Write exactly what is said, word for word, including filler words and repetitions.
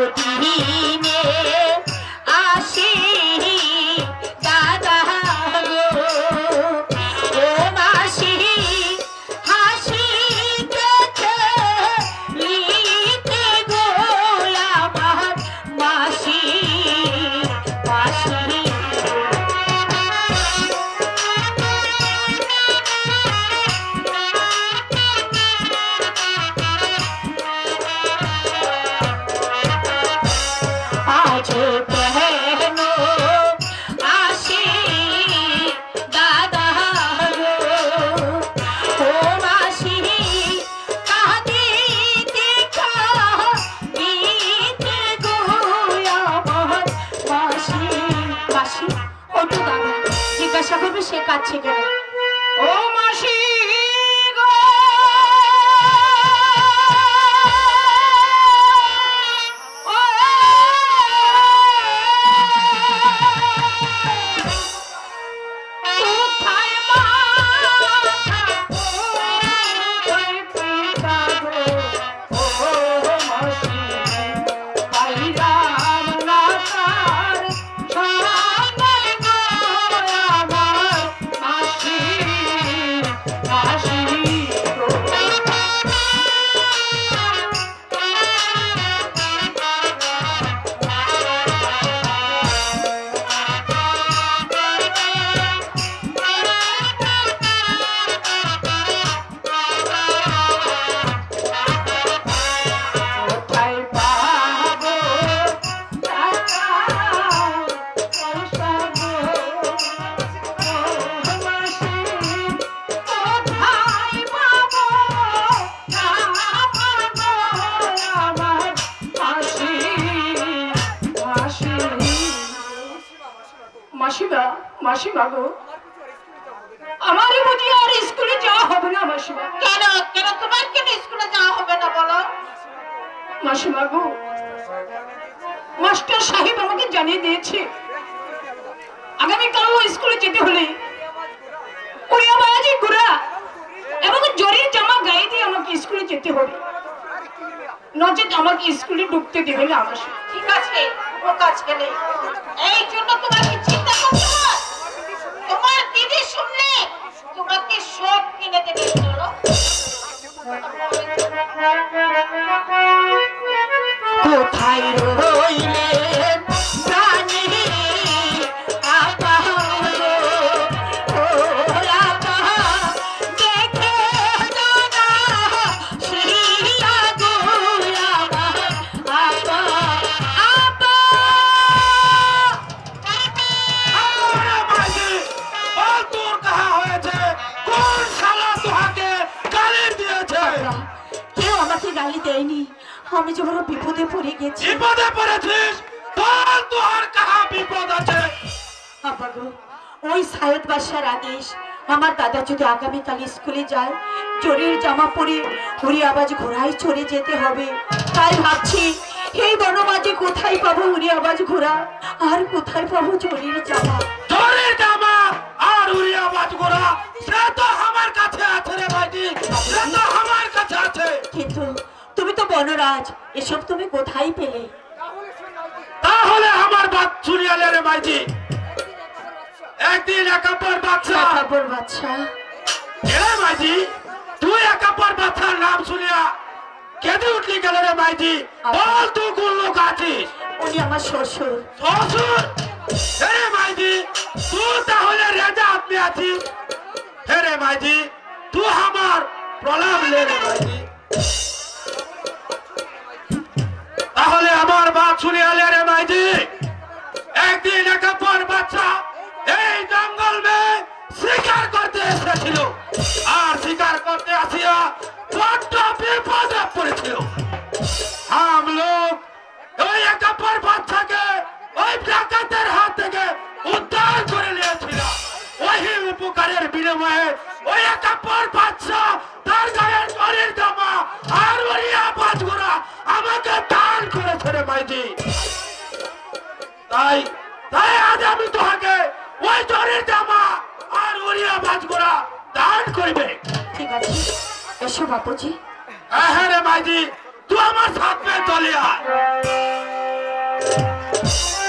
দিনে আসি দাদা গো ও মাসি হাসি দেখে লিতে গো আমার মাসি মাসি জিজ্ঞাসা করবে সে কাছে কেন ও মাসি মাসিমা মাসিমা গো আমারই বুঝি আর স্কুলে যাওয়া হবে না মাসিমা কেন কেন তোমার কেন স্কুলে যাওয়া হবে না বলো মাসিমা গো মাস্টার সাহেব আমাকে জানিয়ে দিয়েছে আগামীকাল স্কুলে যেতে হলে উড়িয়া বাজি ঘোড়া এবং জরির জামা গায়ে দিয়ে আমাকে স্কুলে যেতে হবে নচেত আমাকে স্কুলে ঢুকতে দেবে না আমার ঠিক আছে ও কাজ গেলে এই জন্য তোমাকে চিন্তা করতে হয় তোমার দিদি শুনলে তোমাকে সব কিনে দেবে চলো কোথায় রইলে প্রাণী আপা ও আপা দেখে দাদা শ্রীয়া গো আপা আপা কেউ আমাকে গালি দেয়নি আমি যে বড় বিপদে পড়ে গেছি বিপদে পড়েছিস বল তোর কাহা বিপদ আছে আপা গো ওই সায়েদ বাদশার আদেশ আমার দাদা যদি আগামীকাল স্কুলে যায় জরির জামা পরে উড়ি আওয়াজ ঘোড়ায় চড়ে যেতে হবে তাই ভাবছি এই বনমাঝে কোথায় পাবো উড়ি আওয়াজ ঘোড়া আর কোথায় পাবো জরির জামা জরির জামা আর উড়ি আওয়াজ ঘোড়া সে তো আমার কাছে আছে রে ভাইজি সে তো আমার কাছে আছে কিন্তু তুমি তো বনরাজ এসব তুমি কোথায় পেলে তাহলে আমার বাত শুনিয়ালে রে ভাইজি একদিন একাপর বাচ্চা একাপর বাচ্চা এ ভাইজি তুই একাপর বাচ্চার নাম শুনিয়া কেঁদে উঠলি গেল রে ভাইজি বল তুই কোন লোক আছিস উনি আমার শ্বশুর শ্বশুর রে ভাইজি তুই তাহলে রেজা আপনি আছিস রে ভাইজি তুই আমার প্রলাপ লে রে ভাইজি তাহলে আমার বাত শুনিয়ালে রে ভাইজি একদিন একাপর বাচ্চা এই জঙ্গল মে শিকার করতে এসেছিল আর শিকার করতে আসিয়া বড্ড বিপদে পড়েছিল हम लोग ওই একাপর বাচ্চাকে ওই ডাকাতের হাত থেকে উদ্ধার করে নিয়েছিলাম ওই উপকারের বিনিময়ে ওই একাপর বাচ্চা তার গায়ের জরির জামা আর ওই আওয়াজ ঘোড়া আমাকে দান করেছে রে ভাইজি তাই তাই আজ আমি তোকে ওই জরির জামা আর ওই আওয়াজ ঘোড়া দান করবে ঠিক আছে এসো বাপুজি হ্যাঁ রে ভাইজি তুই আমার সাথে চলে আয়।